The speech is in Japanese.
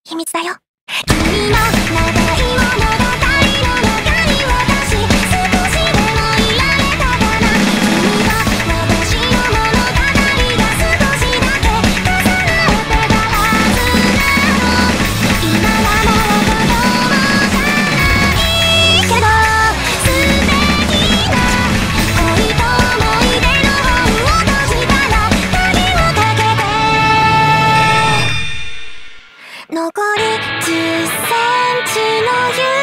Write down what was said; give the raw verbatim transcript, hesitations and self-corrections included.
秘密だよ。君の長い物語の中に私、少しでもいられたかな。君と私の物語が少しだけ重なってたはずなの。今はもう子供じゃないけど、素敵な恋と思い出の本を閉じたら鍵をかけて、残りじゅっセンチの指